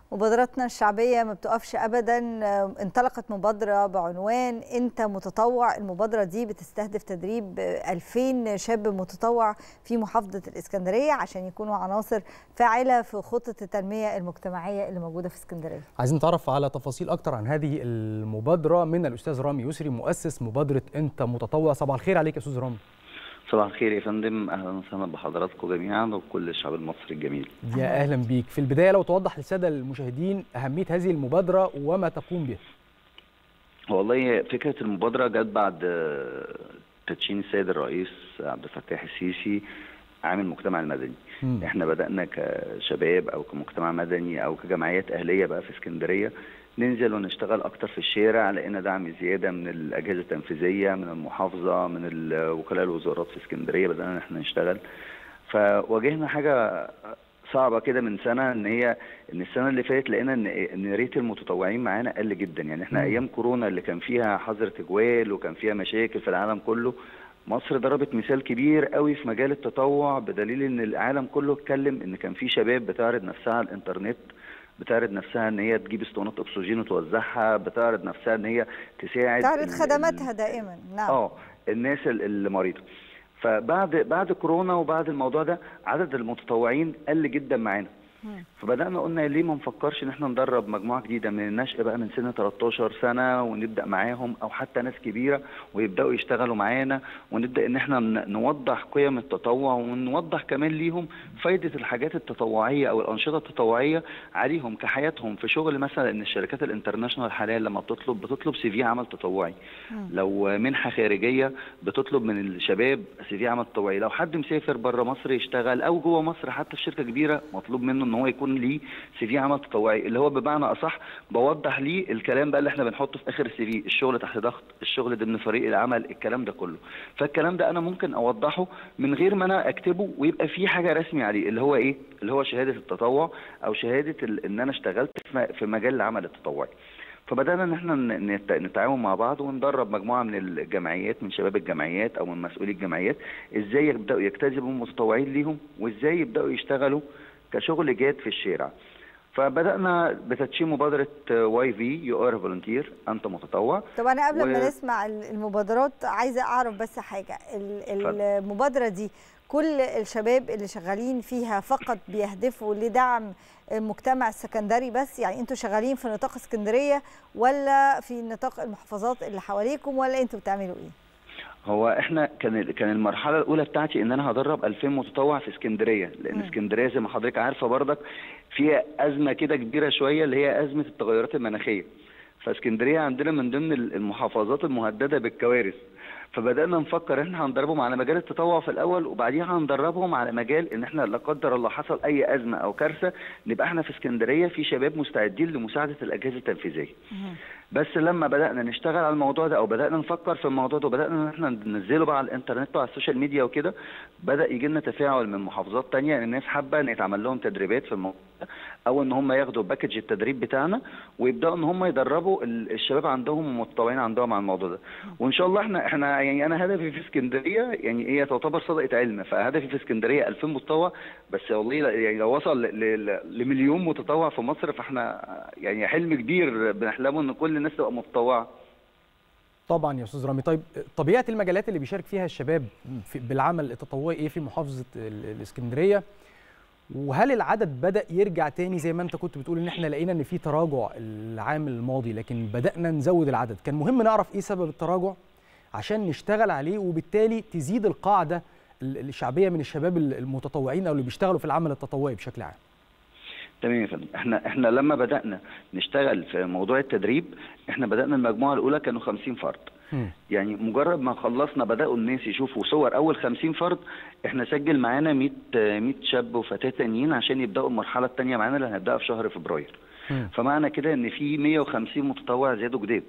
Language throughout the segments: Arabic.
مبادراتنا الشعبية ما بتقفش أبدا. انطلقت مبادرة بعنوان أنت متطوع. المبادرة دي بتستهدف تدريب 2000 شاب متطوع في محافظة الإسكندرية عشان يكونوا عناصر فاعلة في خطة التنمية المجتمعية اللي موجودة في اسكندرية. عايزين نتعرف على تفاصيل أكتر عن هذه المبادرة من الأستاذ رامي يسري، مؤسس مبادرة أنت متطوع. صباح الخير عليك يا أستاذ رامي. صباح الخير يا فندم، اهلا وسهلا بحضراتكم جميعا وكل الشعب المصري الجميل. يا اهلا بيك. في البدايه لو توضح للساده المشاهدين اهميه هذه المبادره وما تقوم به. والله فكره المبادره جت بعد تدشين السيد الرئيس عبد الفتاح السيسي عام المجتمع المدني. احنا بدانا كشباب او كمجتمع مدني او كجمعيات اهليه بقى في اسكندريه ننزل ونشتغل اكتر في الشارع، لقينا دعم زياده من الاجهزه التنفيذيه، من المحافظه، من وكلاء الوزارات في اسكندريه. بدانا احنا نشتغل، فواجهنا حاجه صعبه كده من سنه، ان السنه اللي فاتت لقينا ان ريت المتطوعين معانا قل جدا. يعني احنا ايام كورونا اللي كان فيها حظر تجوال وكان فيها مشاكل في العالم كله، مصر ضربت مثال كبير قوي في مجال التطوع، بدليل ان العالم كله اتكلم ان كان في شباب بتعرض نفسها على الانترنت، بتعرض نفسها ان هي تجيب اسطوانات اكسجين وتوزعها، بتعرض نفسها ان هي تساعد، تعرض خدماتها دائما. نعم. الناس اللي مريضه. فبعد كورونا وبعد الموضوع ده عدد المتطوعين قل جدا معانا. فبدانا قلنا ليه ما نفكرش ان احنا ندرب مجموعه جديده من النشء بقى من سن 13 سنه ونبدا معاهم، او حتى ناس كبيره ويبداوا يشتغلوا معانا، ونبدا ان احنا نوضح قيم التطوع ونوضح كمان ليهم فايده الحاجات التطوعيه او الانشطه التطوعيه عليهم كحياتهم في شغل. مثلا ان الشركات الانترناشونال حاليا لما بتطلب سي في عمل تطوعي، لو منحه خارجيه بتطلب من الشباب سي في عمل تطوعي، لو حد مسافر بره مصر يشتغل او جوه مصر حتى في شركه كبيره مطلوب منه ان هو يكون ليه سي في عمل تطوعي، اللي هو بمعنى اصح بوضح ليه الكلام بقى اللي احنا بنحطه في اخر السي في، الشغل تحت ضغط، الشغل ضمن فريق العمل، الكلام ده كله. فالكلام ده انا ممكن اوضحه من غير ما انا اكتبه، ويبقى في حاجه رسمي عليه، اللي هو ايه؟ اللي هو شهاده التطوع او شهاده ان انا اشتغلت في مجال العمل التطوعي. فبدانا ان احنا نتعاون مع بعض وندرب مجموعه من الجمعيات، من شباب الجمعيات او من مسؤولي الجمعيات، ازاي يبداوا يجتذبوا المتطوعين ليهم، وازاي يبداوا يشتغلوا كشغل جاد في الشارع. فبدانا بتدشين مبادره واي في يو ار فولنتير، انت متطوع. طب انا قبل ما نسمع المبادرات عايزه اعرف بس حاجه. المبادره دي كل الشباب اللي شغالين فيها فقط بيهدفوا لدعم المجتمع السكندري بس؟ يعني انتوا شغالين في نطاق اسكندريه ولا في نطاق المحافظات اللي حواليكم، ولا انتوا بتعملوا ايه؟ هو احنا كان المرحله الاولى بتاعتي ان انا هدرب 2000 متطوع في اسكندريه، لان اسكندريه زي ما حضرتك عارفه برضك فيها ازمه كده كبيره شويه، اللي هي ازمه التغيرات المناخيه. فاسكندريه عندنا من ضمن المحافظات المهدده بالكوارث. فبدانا نفكر ان احنا هندربهم على مجال التطوع في الاول، وبعديها هندربهم على مجال ان احنا لا قدر الله حصل اي ازمه او كارثه نبقى احنا في اسكندريه في شباب مستعدين لمساعده الاجهزه التنفيذيه. بس لما بدانا نشتغل على الموضوع ده او بدانا نفكر في الموضوع ده وبدانا ان احنا ننزله بقى على الانترنت وعلى السوشيال ميديا وكده، بدا يجي لنا تفاعل من محافظات ثانيه ان الناس حابه ان يتعمل لهم تدريبات في الموضوع ده، او ان هم ياخدوا باكج التدريب بتاعنا ويبداوا ان هم يدربوا الشباب عندهم ومتطوعين عندهم على الموضوع ده. وان شاء الله احنا يعني انا هدفي في اسكندريه، يعني هي تعتبر صدقه علم، فهدفي في اسكندريه 2000 متطوع بس. والله يعني لو وصل لمليون متطوع في مصر فاحنا يعني حلم كبير بنحلمه ان كل الناس تبقى متطوعه. طبعا يا استاذ رامي. طيب طبيعه المجالات اللي بيشارك فيها الشباب بالعمل التطوعي ايه في محافظه الاسكندريه؟ وهل العدد بدأ يرجع تاني زي ما انت كنت بتقول ان احنا لقينا ان في تراجع العام الماضي لكن بدأنا نزود العدد؟ كان مهم نعرف ايه سبب التراجع عشان نشتغل عليه وبالتالي تزيد القاعدة الشعبية من الشباب المتطوعين او اللي بيشتغلوا في العمل التطوعي بشكل عام. تمام يا فندم. احنا لما بدأنا نشتغل في موضوع التدريب، احنا بدأنا المجموعة الأولى كانوا 50 فرد. يعني مجرد ما خلصنا بدأوا الناس يشوفوا صور أول 50 فرد، احنا سجل معانا 100 شاب وفتاة تانيين عشان يبدأوا المرحلة الثانية معانا اللي هنبدأها في شهر فبراير. فمعنى كده ان في 150 متطوع زادوا جداد.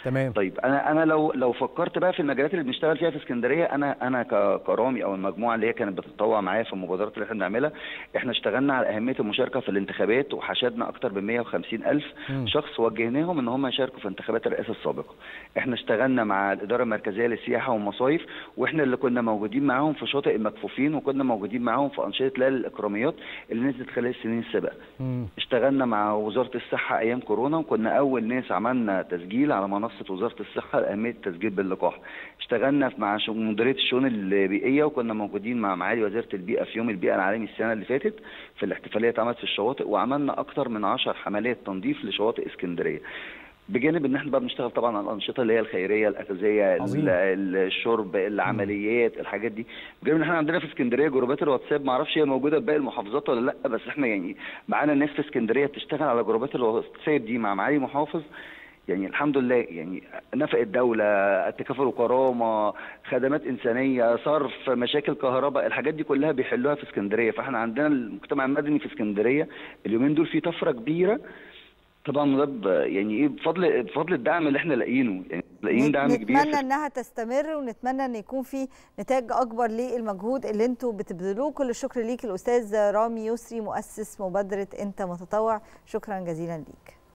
تمام. طيب انا لو فكرت بقى في المجالات اللي بنشتغل فيها في اسكندريه، انا كرامي او المجموعه اللي هي كانت بتتطوع معايا في المبادرات اللي احنا بنعملها، احنا اشتغلنا على اهميه المشاركه في الانتخابات، وحشدنا اكتر من 150,000 شخص وجهناهم ان هم يشاركوا في انتخابات الرئاسه السابقه. احنا اشتغلنا مع الاداره المركزيه للسياحه والمصايف، واحنا اللي كنا موجودين معاهم في شاطئ المكفوفين، وكنا موجودين معاهم في انشطه ليالي الاكراميات اللي نزلت خلال السنين السابقه. اشتغلنا مع وزاره الصحه ايام كورونا، وكنا اول ناس عملنا تسجيل على منصه وزاره الصحه لاهميه التسجيل باللقاح. اشتغلنا مع مديريه الشؤون البيئيه، وكنا موجودين مع معالي وزيره البيئه في يوم البيئه العالمي السنه اللي فاتت في الاحتفاليه اتعملت في الشواطئ، وعملنا اكثر من 10 حملات تنظيف لشواطئ اسكندريه. بجانب ان احنا بقى بنشتغل طبعا على الانشطه اللي هي الخيريه، الاغذيه، الشرب، العمليات، الحاجات دي. بجانب ان احنا عندنا في اسكندريه جروبات الواتساب، ما اعرفش هي موجوده في باقي المحافظات ولا لا، بس احنا يعني معانا ناس في اسكندريه بتشتغل على جروبات الواتساب دي مع معالي محافظ. يعني الحمد لله، يعني نفق الدوله، التكافل وكرامه، خدمات انسانيه، صرف، مشاكل كهرباء، الحاجات دي كلها بيحلوها في اسكندريه. فاحنا عندنا المجتمع المدني في اسكندريه اليومين دول فيه طفره كبيره طبعا، ده يعني ايه بفضل الدعم اللي احنا لاقيينه، يعني لاقيين دعم كبير. نتمنى انها تستمر، ونتمنى ان يكون في نتاج اكبر للمجهود اللي انتم بتبذلوه. كل الشكر ليك الاستاذ رامي يسري، مؤسس مبادره انت متطوع، شكرا جزيلا ليك.